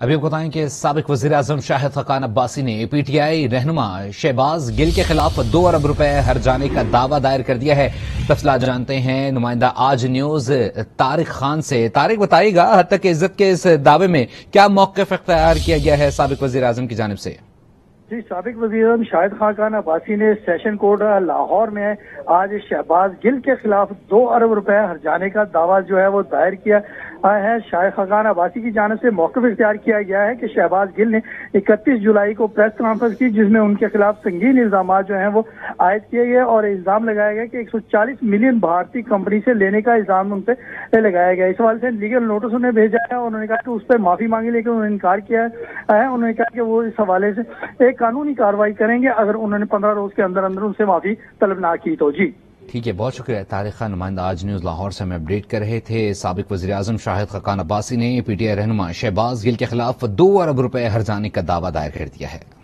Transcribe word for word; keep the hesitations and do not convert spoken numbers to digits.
ابھی آپ بتائیں کہ سابق وزیر اعظم شاہد خاقان عباسی نے پی ٹی آئی رہنما شہباز گل کے خلاف دو ارب روپے ہر جانے کا دعویٰ دائر کر دیا ہے. تفصیلات جانتے ہیں نمائندہ آج نیوز طارق خان سے. طارق بتائیے گا حد تک عزت کے اس دعوے میں کیا موقف اختیار کیا گیا ہے سابق وزیر اعظم کی جانب سے؟ جی، سابق وزیر اعظم شاہد خاقان عباسی نے سیشن کورٹ لاہور میں آج شہباز گل کے خلاف دو ارب روپے ہر جانے کا دعویٰ جو ہے وہ دائر کیا ہے. شاہد خاقان عباسی کی جانب سے موقف اختیار کیا گیا ہے کہ شہباز گل نے اکتیس جولائی کو پریس کانفرنس کی جس میں ان کے خلاف سنگین الزامات جو ہیں وہ عائد کیے گئے اور الزام لگایا گیا کہ ایک سو چالیس ملین بھارتی کمپنی سے لینے کا الزام ان پہ لگایا گیا. اس حوالے سے لیگل نوٹس انہیں بھیجا ہے اور انہوں نے کہا کہ اس پہ معافی مانگی، لیکن انہوں نے انکار کیا ہے. انہوں نے کہا کہ وہ اس حوالے سے ایک قانونی کارروائی کریں گے اگر انہوں نے پندرہ روز کے اندر اندر ان سے معافی طلب نہ کی تو. جی ٹھیک ہے، بہت شکریہ طارق خان. نمائندہ آج نیوز لاہور سے ہمیں اپڈیٹ کر رہے تھے. سابق وزیر اعظم شاہد خاقان عباسی نے پی ٹی آئی رہنما شہباز گل کے خلاف دو ارب روپے ہر جانے کا دعویٰ دائر کر دیا ہے.